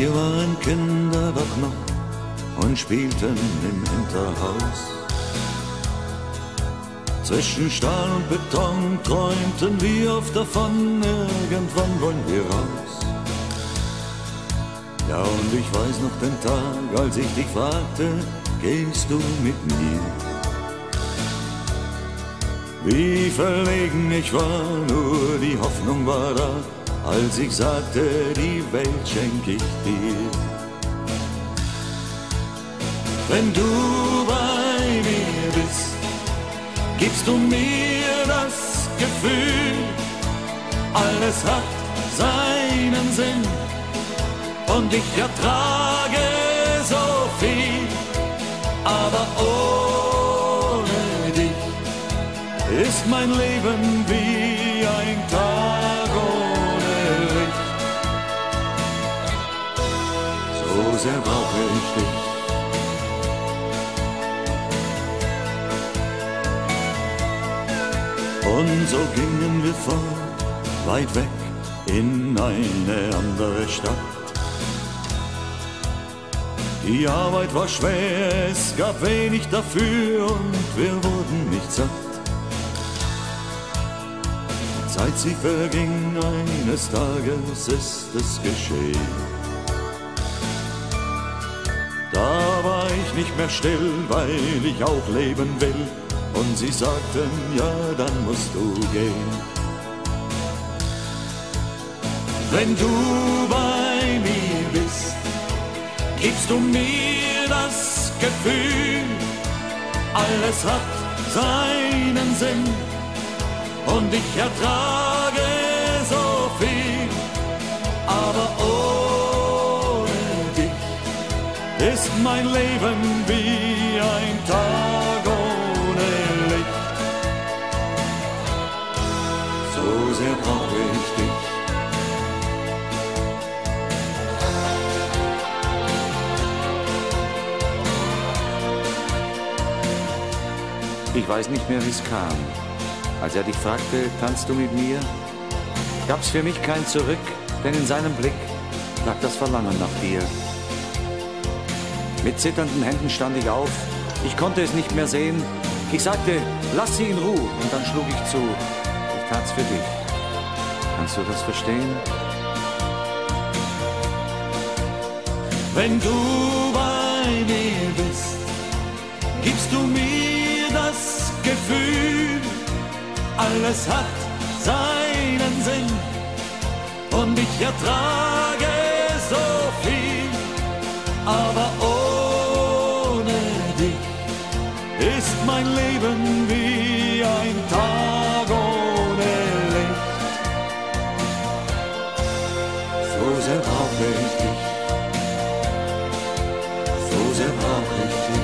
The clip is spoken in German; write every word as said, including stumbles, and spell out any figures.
Wir waren Kinder doch noch und spielten im Hinterhaus. Zwischen Stahl und Beton träumten wir oft davon, irgendwann wollen wir raus. Ja, und ich weiß noch den Tag, als ich dich fragte, gehst du mit mir? Wie verlegen ich war, nur die Hoffnung war da, als ich sagte, die Welt schenk ich dir. Wenn du bei mir bist, gibst du mir das Gefühl, alles hat seinen Sinn und ich ertrage so viel, aber ohne dich ist mein Leben wie ein Tag ohne Licht. So sehr brauche ich dich. Und so gingen wir fort, weit weg in eine andere Stadt. Die Arbeit war schwer, es gab wenig dafür und wir wurden nicht satt. Die Zeit, sie verging, eines Tages ist es geschehen. Da war ich nicht mehr still, weil ich auch leben will. Und sie sagten, ja, dann musst du gehen. Wenn du bei mir bist, gibst du mir das Gefühl, alles hat seinen Sinn und ich ertrage so viel, aber ohne dich ist mein Leben wie ein Tag ohne Licht. So sehr brauche ich dich. Ich weiß nicht mehr, wie es kam. Als er dich fragte, tanzt du mit mir, gab's für mich kein Zurück, denn in seinem Blick lag das Verlangen nach dir. Mit zitternden Händen stand ich auf, ich konnte es nicht mehr sehen. Ich sagte, lass sie in Ruhe, und dann schlug ich zu. Ich tat's für dich. Kannst du das verstehen? Wenn du bei mir bist, gibst du mir das Gefühl, alles hat seinen Sinn und ich ertrage so viel, aber ohne dich ist mein Leben wie ein Tag ohne Licht. So sehr brauche ich dich, so sehr brauche ich dich.